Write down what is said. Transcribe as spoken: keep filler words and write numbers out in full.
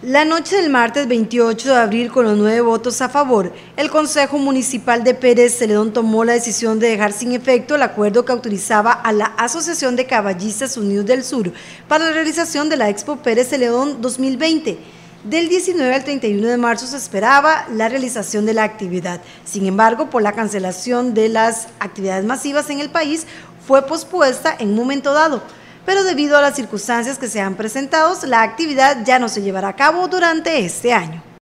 La noche del martes veintiocho de abril, con los nueve votos a favor, el Consejo Municipal de Pérez Celedón tomó la decisión de dejar sin efecto el acuerdo que autorizaba a la Asociación de Caballistas Unidos del Sur para la realización de la Expo Pérez Celedón dos mil veinte. Del diecinueve al treinta y uno de marzo se esperaba la realización de la actividad. Sin embargo, por la cancelación de las actividades masivas en el país, fue pospuesta en un momento dado. Pero debido a las circunstancias que se han presentado, la actividad ya no se llevará a cabo durante este año.